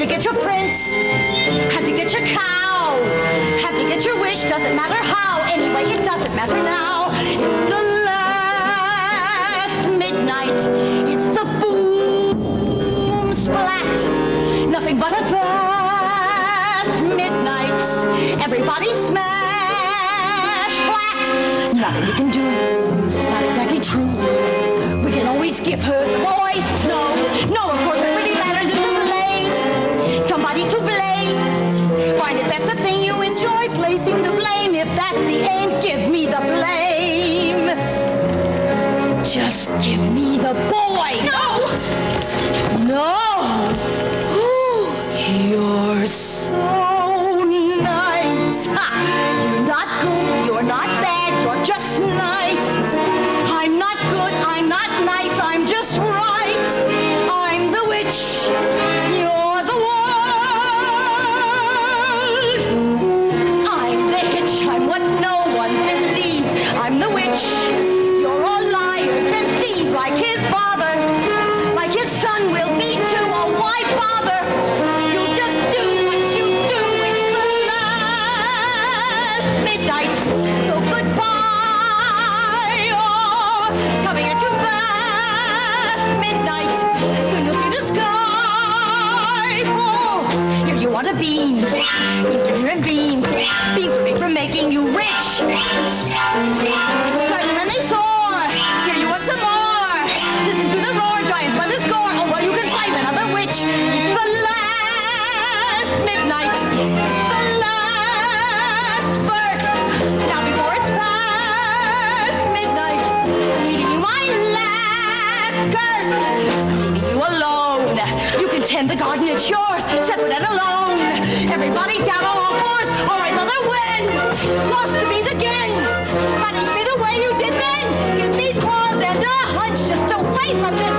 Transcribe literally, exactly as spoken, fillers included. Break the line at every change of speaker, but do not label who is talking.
get your prince, had to get your cow, had to get your wish, doesn't matter how, anyway, it doesn't matter now. It's the last midnight, it's the boom splat, nothing but a fast midnight, everybody smash flat, nothing we can do, not exactly true, we can always give her the boy, no, no, of course it really matters is the blame, somebody to blame, find if that's the thing you enjoy, placing the blame, if that's the aim, give me the blame, just give me the boy, no, no, ooh, you're so nice, ha. You're not good, you're not bad, you're just nice, I'm not good, I'm not nice, I'm just right, I'm the witch, you're the world, I'm the hitch, I'm what no one believes, I'm the witch, you're all liars and thieves, like his father, like his son will be too, oh why bother, you just do what you do, it's the last midnight, so goodbye, all coming at you fast, midnight, soon you'll see the sky fall, here you want a beam, beans are here and beam, beans are made for making you rich, but when they soar, here you want some more, listen to the roar, giants by the score, oh well you can find another witch, it's the last midnight, it's the last verse, now before it's past midnight, I'm leaving you my last curse, I'm leaving you alone, you can tend the garden, it's yours, separate and alone, everybody down on all fours, all right mother when, lost the beans again, punish me the way you did then, give me pause and a hunch just away from this